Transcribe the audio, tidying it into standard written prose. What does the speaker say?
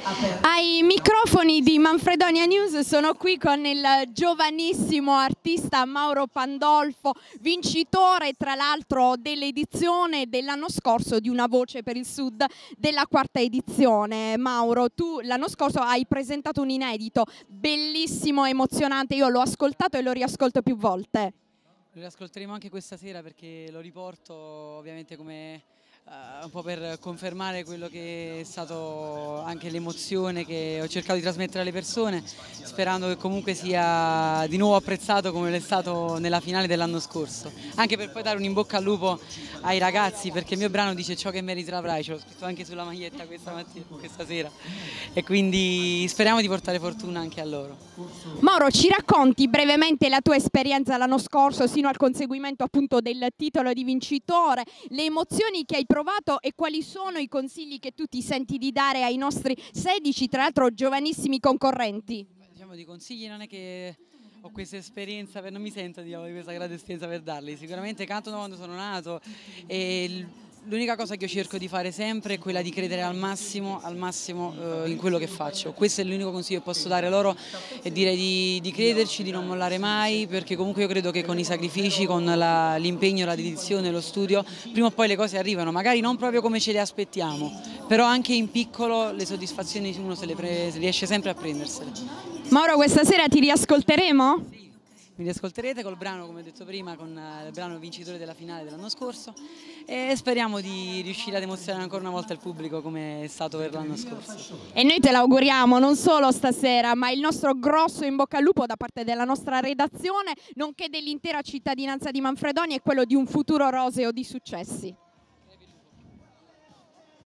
Ai microfoni di Manfredonia News sono qui con il giovanissimo artista Mauro Pandolfo, vincitore tra l'altro dell'edizione dell'anno scorso di Una voce per il Sud della quarta edizione. Mauro, tu l'anno scorso hai presentato un inedito bellissimo, emozionante, io l'ho ascoltato e lo riascolto più volte. Lo riascolteremo anche questa sera perché lo riporto ovviamente come un po' per confermare quello che è stato anche l'emozione che ho cercato di trasmettere alle persone, sperando che comunque sia di nuovo apprezzato come l'è stato nella finale dell'anno scorso, anche per poi dare un in bocca al lupo ai ragazzi, perché il mio brano dice ciò che meriti l'avrai, ce l'ho scritto anche sulla maglietta questa sera, e quindi speriamo di portare fortuna anche a loro. Mauro, ci racconti brevemente la tua esperienza l'anno scorso sino al conseguimento appunto del titolo di vincitore, le emozioni che hai provato e quali sono i consigli che tu ti senti di dare ai nostri 16, tra l'altro giovanissimi concorrenti? Diciamo di consigli non è che ho questa esperienza, non mi sento di questa grande esperienza per darli, sicuramente canto da quando sono nato e l'unica cosa che io cerco di fare sempre è quella di credere al massimo in quello che faccio. Questo è l'unico consiglio che posso dare loro, e dire di crederci, di non mollare mai, perché comunque io credo che con i sacrifici, con l'impegno, la dedizione, lo studio, prima o poi le cose arrivano, magari non proprio come ce le aspettiamo, però anche in piccolo le soddisfazioni uno se le riesce sempre a prendersele. Mauro, questa sera ti riascolteremo? Sì. Mi riascolterete col brano, come ho detto prima, con il brano vincitore della finale dell'anno scorso, e speriamo di riuscire ad emozionare ancora una volta il pubblico come è stato per l'anno scorso. E noi te l'auguriamo non solo stasera, ma il nostro grosso in bocca al lupo da parte della nostra redazione, nonché dell'intera cittadinanza di Manfredonia, è quello di un futuro roseo di successi.